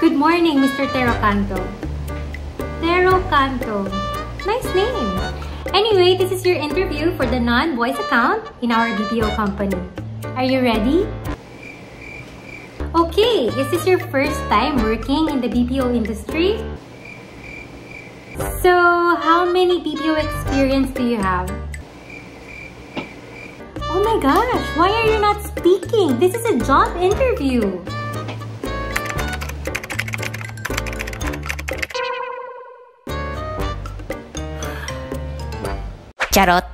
Good morning, Mr. Terocanto. Terocanto. Nice name. Anyway, this is your interview for the Non Voice account in our BPO company. Are you ready? Okay, is this your first time working in the BPO industry? So, how many BPO experience do you have? Oh my gosh, why are you not speaking? This is a job interview. Charot.